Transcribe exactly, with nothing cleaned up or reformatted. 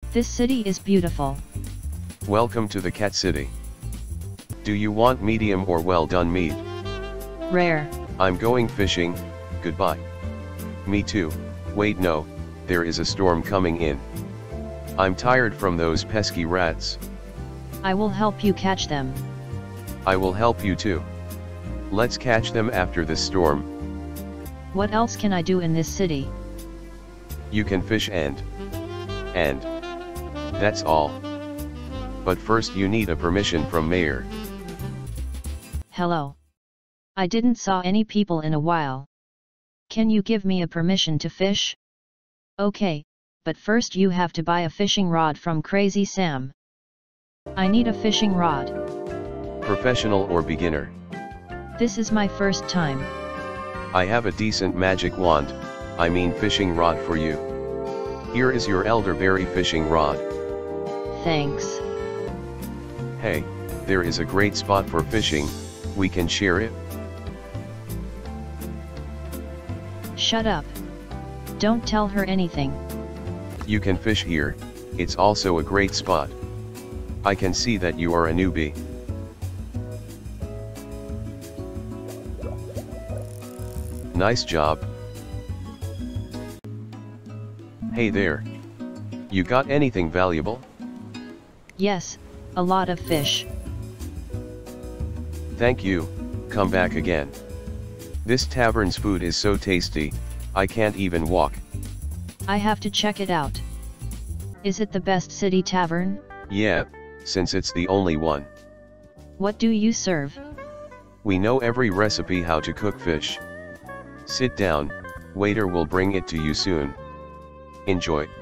This city is beautiful. Welcome to the Cat City. Do you want medium or well done meat? Rare. I'm going fishing, goodbye. Me too, wait no, there is a storm coming in. I'm tired from those pesky rats. I will help you catch them. I will help you too. Let's catch them after this storm. What else can I do in this city? You can fish and... and... that's all. But first you need a permission from Mayor. Hello. I didn't saw any people in a while. Can you give me a permission to fish? Okay, but first you have to buy a fishing rod from Crazy Sam. I need a fishing rod. Professional or beginner? This is my first time. I have a decent magic wand, I mean fishing rod for you. Here is your elderberry fishing rod. Thanks. Hey, there is a great spot for fishing, we can share it? Shut up. Don't tell her anything. You can fish here, it's also a great spot. I can see that you are a newbie. Nice job. Hey there. You got anything valuable? Yes, a lot of fish. Thank you, come back again. This tavern's food is so tasty, I can't even walk. I have to check it out. Is it the best city tavern? Yeah, since it's the only one. What do you serve? We know every recipe how to cook fish. Sit down, waiter will bring it to you soon. Enjoy.